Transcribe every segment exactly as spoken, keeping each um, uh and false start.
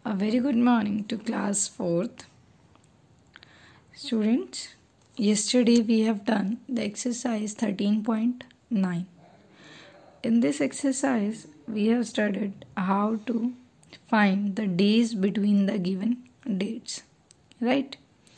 A very good morning to class fourth. Students, yesterday we have done the exercise thirteen point nine. In this exercise, we have studied how to find the days between the given dates. Right?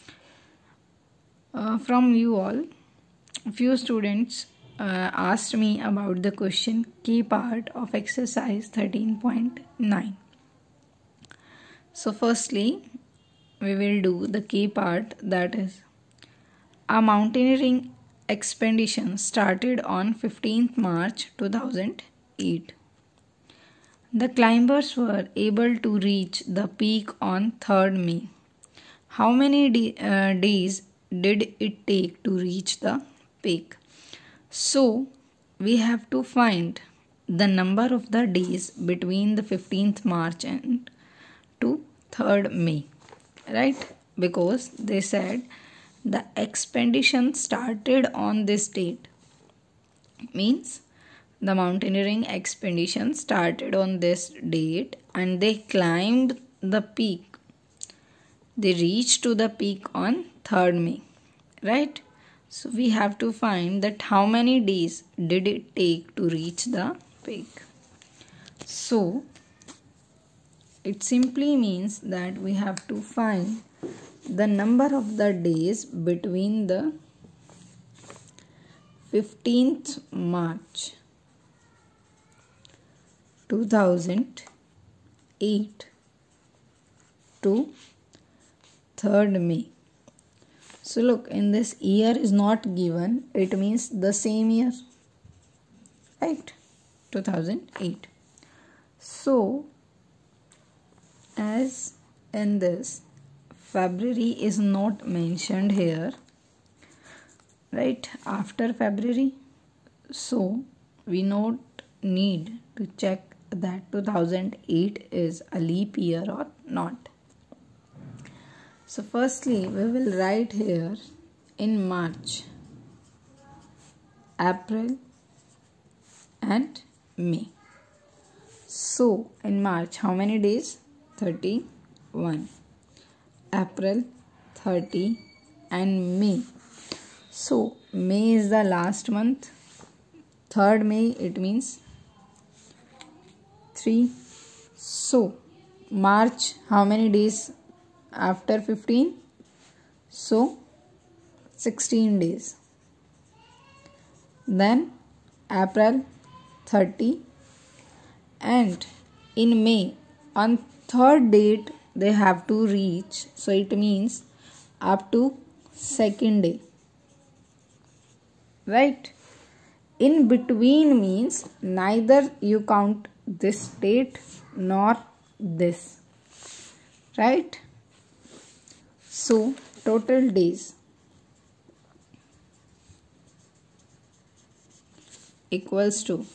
Uh, from you all, a few students uh, asked me about the question key part of exercise thirteen point nine. So firstly, we will do the key part, that is a mountaineering expedition started on fifteenth March two thousand eight. The climbers were able to reach the peak on third May. How many de- uh, days did it take to reach the peak? So we have to find the number of the days between the fifteenth March and to third May, right? Because they said the expedition started on this date, means the mountaineering expedition started on this date and they climbed the peak. They reached to the peak on third May, right? So we have to find that how many days did it take to reach the peak. So it simply means that we have to find the number of the days between the fifteenth March two thousand eight to third May. So look, in this year is not given, it means the same year, right? two thousand eight. So as in this, February is not mentioned here, right, after February. So we not need to check that two thousand eight is a leap year or not. So firstly, we will write here in March, April and May. So in March, how many days? thirty-one. April thirty and May. So May is the last month. third May, it means three. So March, how many days after fifteen? So sixteen days. Then April thirty, and in May on third date they have to reach, so it means up to second day, right? In between means neither you count this date nor this, right? So total days equals to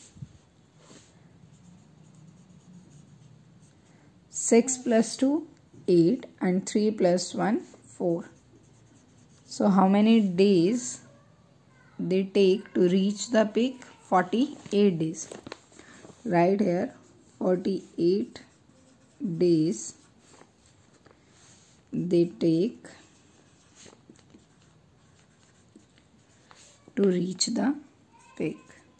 six plus two, eight, and three plus one, four. So how many days they take to reach the peak? forty-eight days. Right here, forty-eight days they take to reach the peak.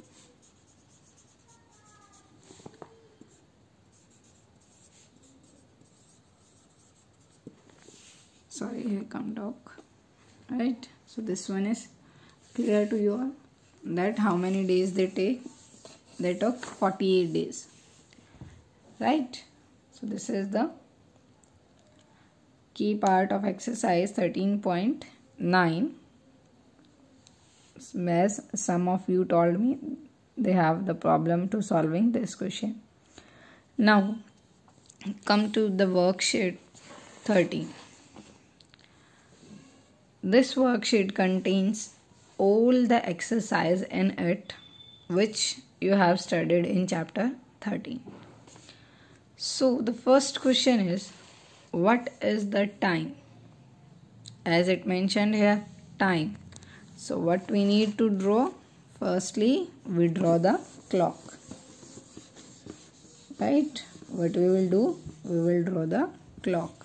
Sorry, here come talk, right? So this one is clear to you all, that how many days they take? They took forty-eight days, right? So this is the key part of exercise thirteen point nine. As some of you told me, they have the problem to solving this question. Now come to the worksheet thirteen. This worksheet contains all the exercise in it which you have studied in chapter thirteen. So the first question is, what is the time? As it mentioned here, time. So what we need to draw? Firstly, we draw the clock, right? What we will do? we will draw the clock.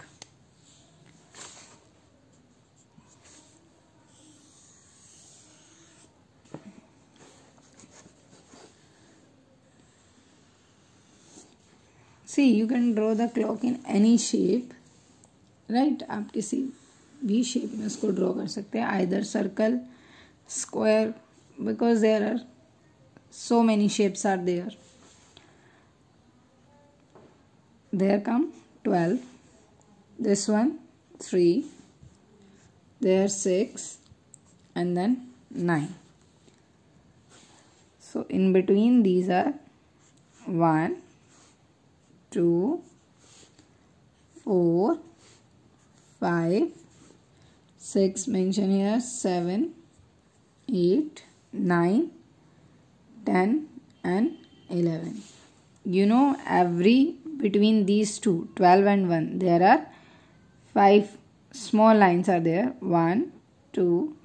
See, you can draw the clock in any shape, right? आप किसी भी shape में उसको draw कर सकते हैं, either circle, square, because there are so many shapes are there. There come twelve, this one three, there six, and then nine. So in between these are one, two, four, five, six, mention here, seven, eight, nine, ten, and eleven. You know, every between these two, twelve and one, there are five small lines are there. one, two,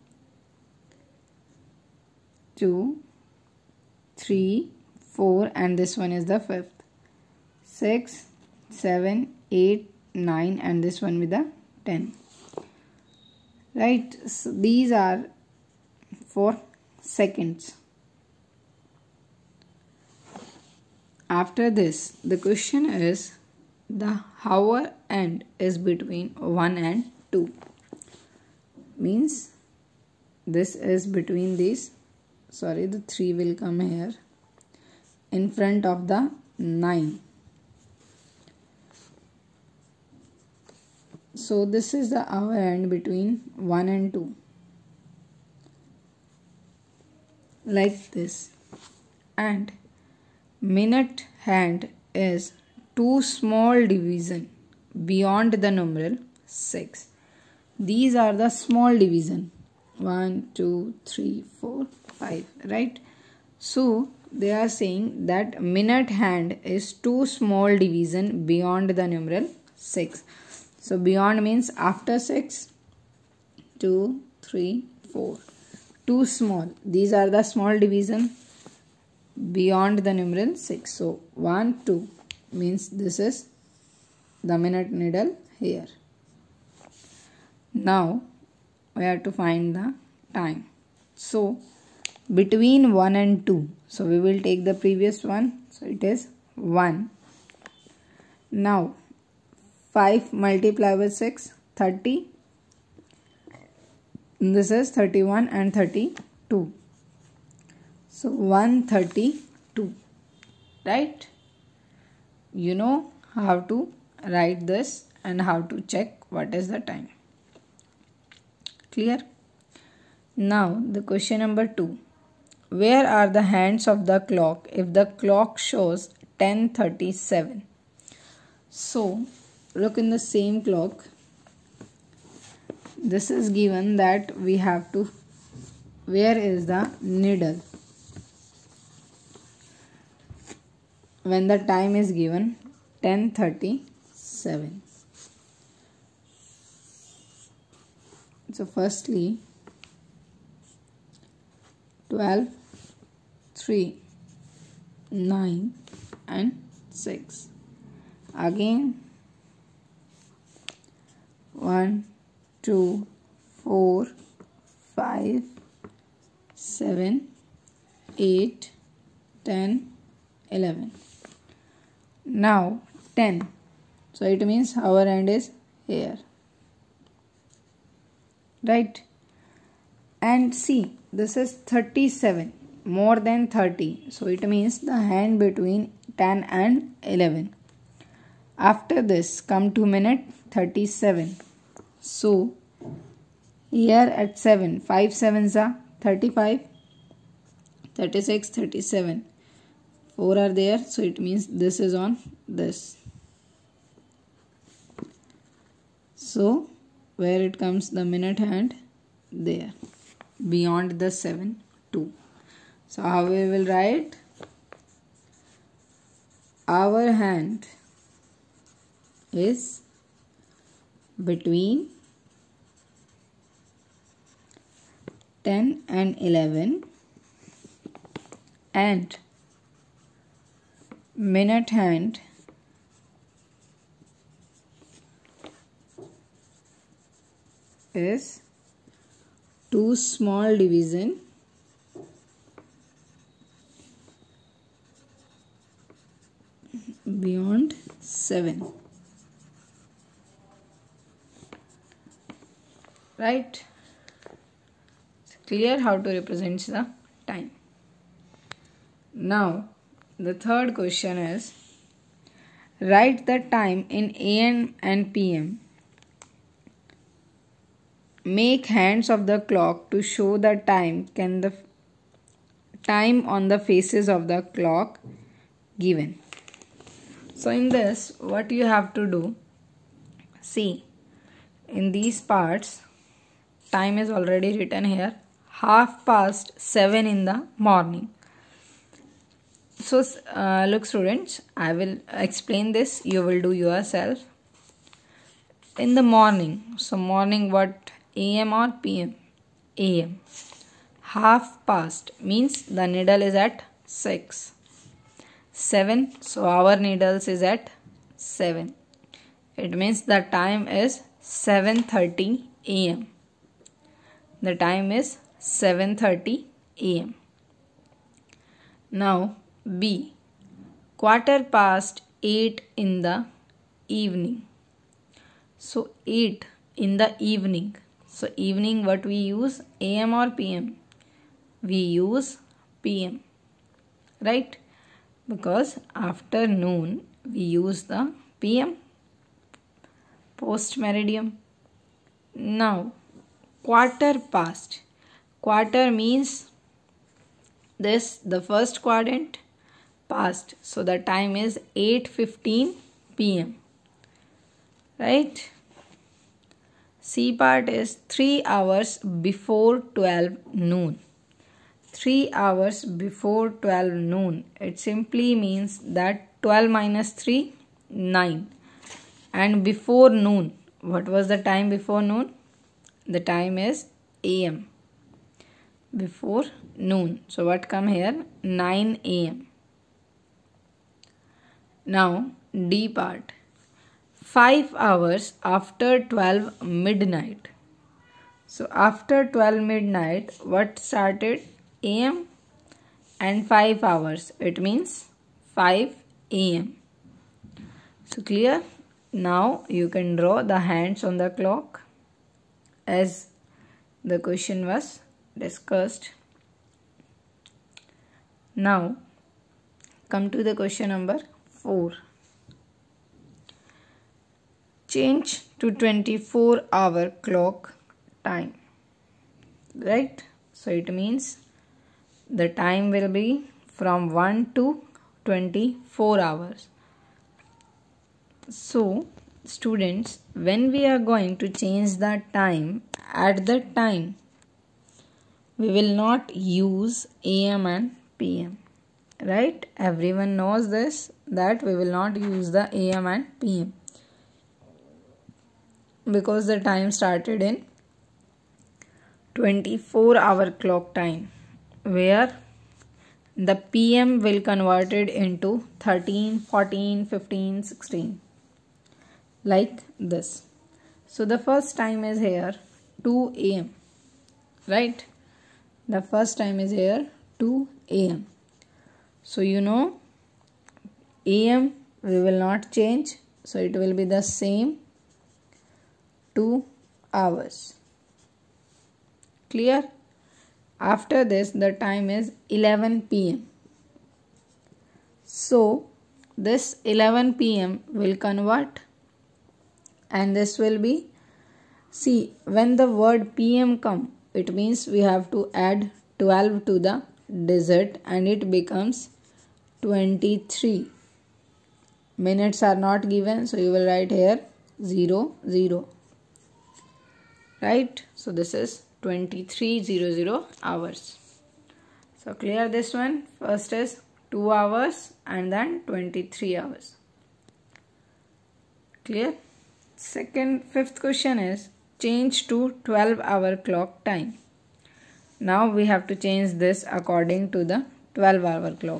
two, three, four, and this one is the fifth. six, seven, eight, nine, and this one with the ten. Right? So these are for seconds. After this, the question is the hour end is between one and two. Means this is between these. Sorry, the three will come here in front of the nine. So this is the hour end between one and two. Like this. And minute hand is two small division beyond the numeral six. These are the small division. one, two, three, four, five. Right? So they are saying that minute hand is two small division beyond the numeral six. So beyond means after six, two, three, four. two small. These are the small division beyond the numeral six. So one, two means this is the minute needle here. Now we have to find the time. So between one and two. So we will take the previous one. So it is one. Now five multiplied with six, thirty. This is thirty-one and thirty-two. So one hundred thirty-two. Right? You know how to write this and how to check what is the time. Clear? Now the question number two. Where are the hands of the clock if the clock shows ten thirty-seven? So look in the same clock. This is given that we have to, where is the needle? When the time is given ten thirty-seven. So firstly, twelve, three, nine and six. Again one, two, four, five, seven, eight, ten, eleven. Now ten. So it means our end is here. Right? And see, this is thirty-seven, more than thirty. So it means the hand between ten and eleven. After this, come to minute thirty-seven. So here at seven, five sevens are thirty-five, thirty-six, thirty-seven. four are there, so it means this is on this. So where it comes the minute hand? There, beyond the seven, two. So how we will write? Our hand is between ten and eleven and minute hand is two small division beyond seven. Right? It's clear how to represent the time. Now, the third question is, write the time in A M and P M. Make hands of the clock to show the time can the time on the faces of the clock given. So in this, what you have to do, see, in these parts, time is already written here, half past seven in the morning. So uh, look students, I will explain this, you will do yourself. In the morning, so morning what, A M or P M? A M. Half past means the needle is at six. seven, so our needles is at seven. It means the time is seven thirty A M. The time is seven thirty A M. Now B. Quarter past eight in the evening. So eight in the evening. So evening what we use, A M or P M? We use P M. Right? Because after noon we use the P M, post meridiem. Now quarter past. Quarter means this, the first quadrant, past. So the time is eight fifteen P M. Right? C part is three hours before twelve noon. three hours before twelve noon. It simply means that twelve minus three, nine. And before noon, what was the time before noon? The time is A M. Before noon. So what come here? nine A M. Now D part. five hours after twelve midnight. So after twelve midnight, what started? A M and five hours. It means five A M. So clear? Now you can draw the hands on the clock as the question was discussed. Now come to the question number four. Change to twenty-four hour clock time. Right? So it means the time will be from one to twenty-four hours. So students, when we are going to change the time, at that time we will not use A M and P M. Right? Everyone knows this, that we will not use the A M and P M. Because the time started in twenty-four hour clock time, where the P M will convert it into thirteen, fourteen, fifteen, sixteen. Like this. So the first time is here two A M. Right? The first time is here two A M. So you know A M we will not change. So it will be the same two hours. Clear? After this the time is eleven P M. So this eleven P M will convert and this will be, see, when the word P M come, it means we have to add twelve to the digit and it becomes twenty-three. Minutes are not given, so you will write here zero zero. Right? So this is twenty-three hundred hours. So clear this one. First is two hours and then twenty-three hours. Clear? Second, fifth question is change to twelve hour clock time. Now we have to change this according to the twelve hour clock.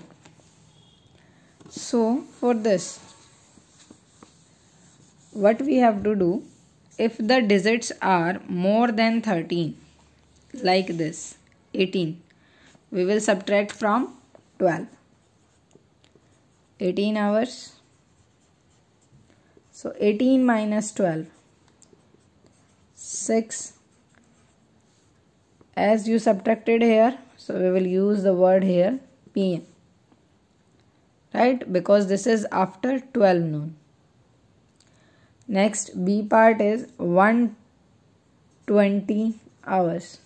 So for this, what we have to do, if the digits are more than thirteen, like this, eighteen, we will subtract from twelve. eighteen hours. So eighteen minus twelve, six. As you subtracted here, so we will use the word here P M. Right? Because this is after twelve noon. Next, B part is one hundred twenty hours.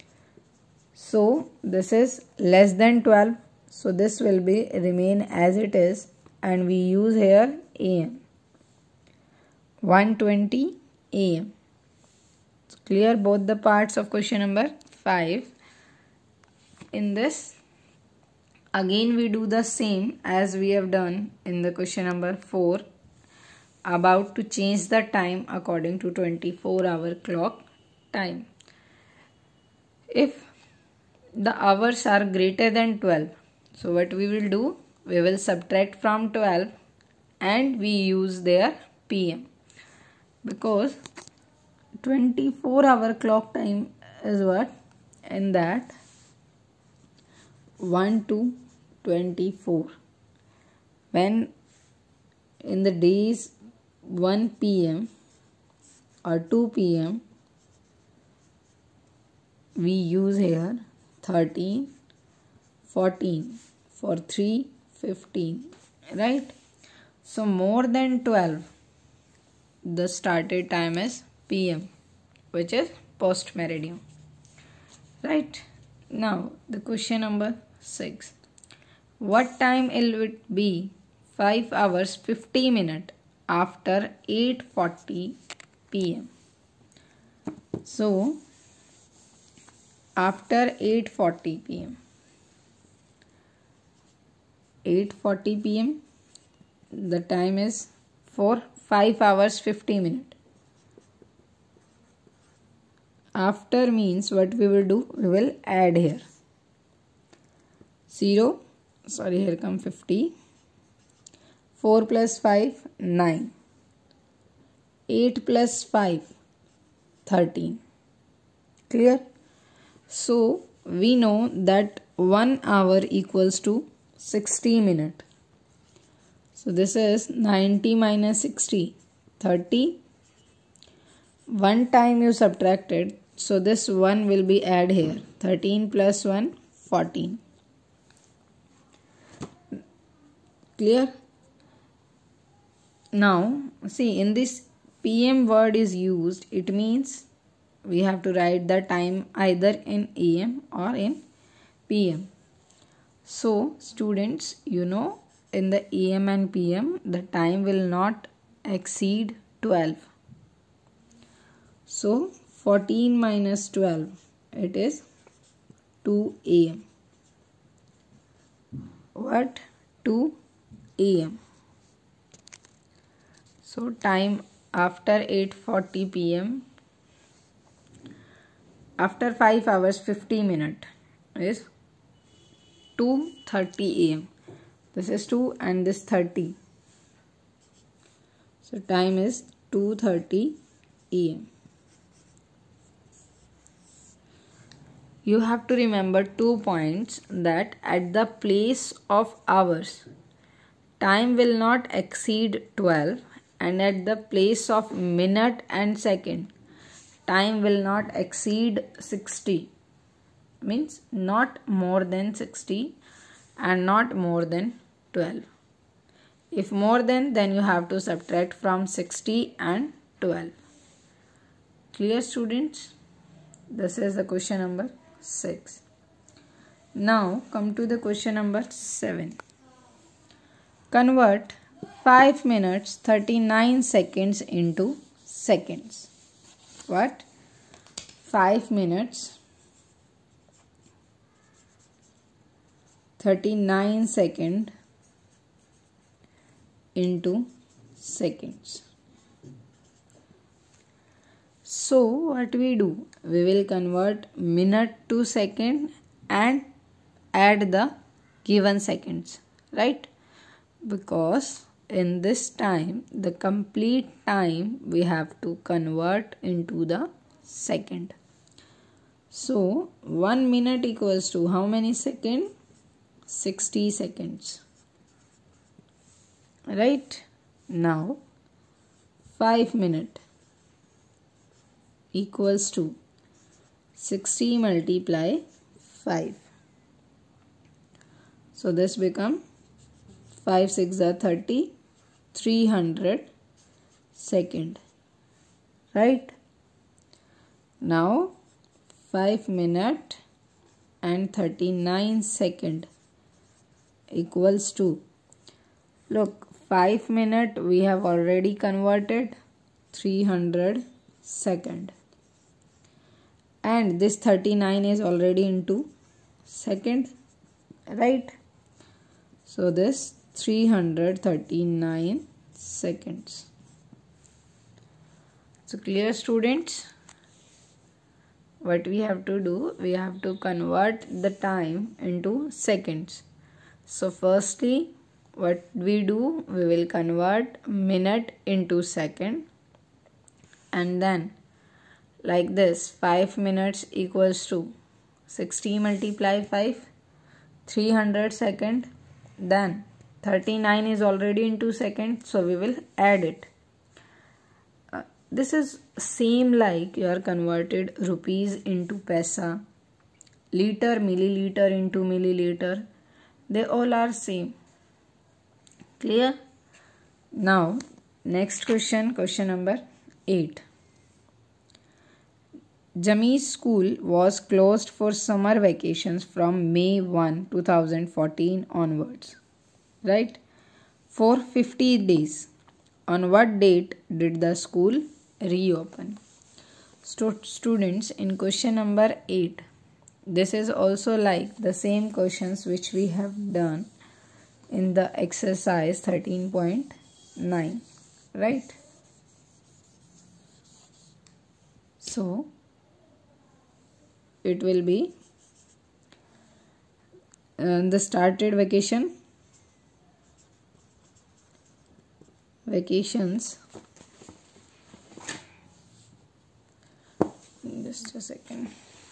So this is less than twelve. So this will be remain as it is, and we use here A M. one hundred twenty A M. So clear both the parts of question number five. In this, again we do the same as we have done in the question number four, about to change the time according to twenty-four hour clock time. If the hours are greater than twelve, so what we will do, we will subtract from twelve and we use their P M, because twenty-four hour clock time is what? In that one to twenty-four. When in the days one P M or two P M, we use here thirteen, fourteen, for three, fifteen, right? So more than twelve, the started time is P M, which is post meridian, right? Now the question number six. What time will it be five hours fifty minutes after eight forty P M? So after eight forty P M, eight forty P M, the time is for five hours fifty minutes. After means what we will do, we will add here zero, sorry, here come fifty, four plus five, nine, eight plus five, thirteen. Clear? So we know that one hour equals to sixty minutes. So this is ninety minus sixty, thirty. One time you subtracted, so this one will be add here. thirteen plus one, fourteen. Clear? Now see, in this P M word is used, it means we have to write the time either in A M or in P M. So students, you know, in the A M and P M, the time will not exceed twelve. So fourteen minus twelve, it is two A M. What? two A M. So time after eight forty P M, after five hours fifty minutes is two thirty A M. This is two and this thirty. So time is two thirty A M. You have to remember two points, that at the place of hours, time will not exceed twelve, and at the place of minute and second, time will not exceed sixty. Means not more than sixty and not more than twelve. If more than, then you have to subtract from sixty and twelve. Clear, students? This is the question number six. Now come to the question number seven. Convert five minutes thirty-nine seconds into seconds. What? five minutes thirty-nine seconds into seconds. So what we do? We will convert minute to second and add the given seconds, right? Because in this time, the complete time we have to convert into the second. So one minute equals to how many seconds? sixty seconds. Right? Now five minutes equals to sixty multiply five. So this become five six are thirty, three hundred second. Right? Now five minute and thirty-nine second equals to, look, five minute we have already converted three hundred second, and this thirty-nine is already into second, right? So this three hundred thirty-nine seconds. So clear, students? What we have to do, we have to convert the time into seconds. So firstly, what we do, we will convert minute into second, and then like this, five minutes equals to sixty multiply five, three hundred second. Then thirty-nine is already into second, so we will add it. Uh, this is same like you are converted rupees into paisa, liter, milliliter into milliliter. They all are same. Clear? Now next question, question number eight. Jami's school was closed for summer vacations from May first, two thousand fourteen onwards. Right? For fifty days. On what date did the school reopen? St- students, in question number eight, this is also like the same questions which we have done in the exercise thirteen point nine. Right? So it will be uh, the started vacation vacations just a second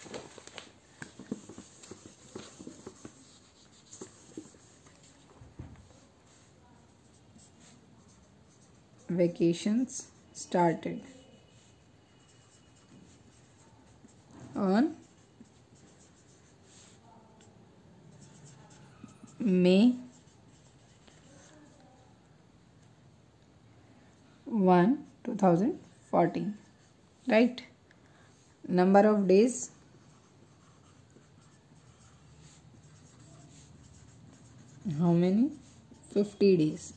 vacations started on May first, two thousand fourteen. Right? Number of days, how many? fifty days.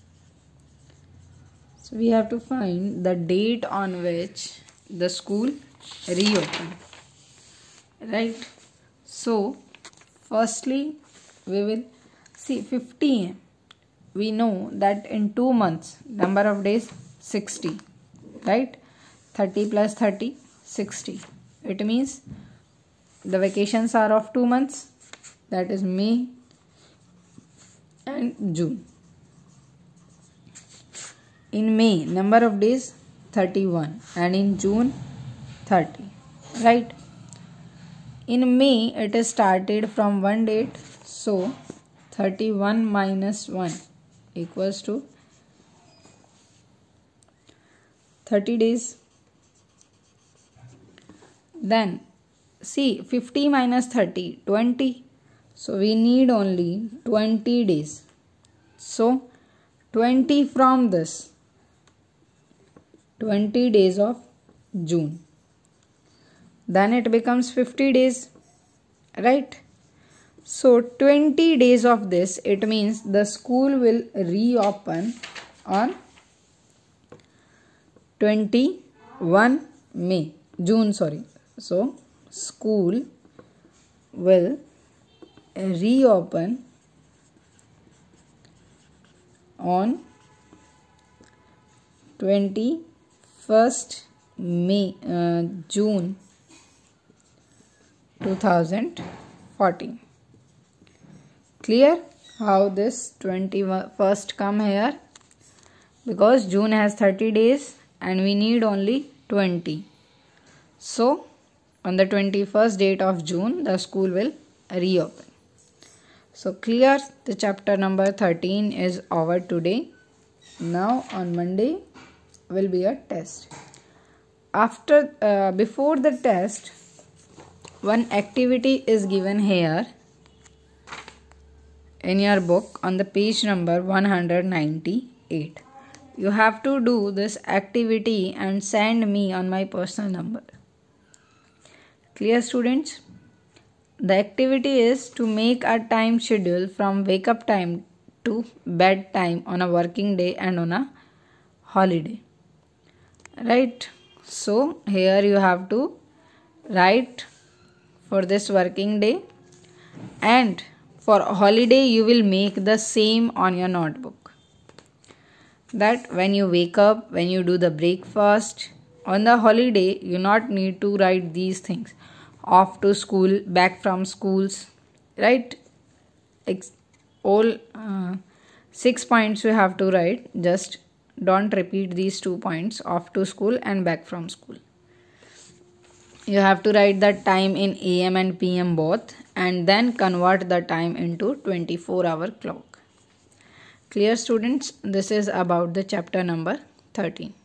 So we have to find the date on which the school reopened. Right? So firstly we will see fifty. We know that in two months number of days sixty. Right? thirty plus thirty, sixty. It means the vacations are of two months, that is May and June. In May number of days thirty-one and in June thirty. Right? In May it is started from one date, so thirty-one minus one equals to thirty days. Then see, fifty minus thirty, twenty. So we need only twenty days. So twenty from this, twenty days of June. Then it becomes fifty days. Right? So twenty days of this, it means the school will reopen on twenty-first May, June, sorry. So school will reopen on twenty-first May, uh, June two thousand fourteen. Clear how this twenty-first come here? because June has thirty days and we need only twenty. So on the twenty-first date of June, the school will reopen. So clear, the chapter number thirteen is over today. Now on Monday will be a test. After, uh, before the test, one activity is given here in your book on the page number one hundred ninety-eight. You have to do this activity and send me on my personal number. Clear, students? The activity is to make a time schedule from wake up time to bed time on a working day and on a holiday. Right? So here you have to write for this working day, and for holiday you will make the same on your notebook. That when you wake up, when you do the breakfast, on the holiday you not need to write these things. Off to school, back from schools, right? Ex- all uh, six points you have to write. Just don't repeat these two points, off to school and back from school. You have to write the time in A M and P M both, and then convert the time into twenty-four hour clock. Clear, students? This is about the chapter number thirteen.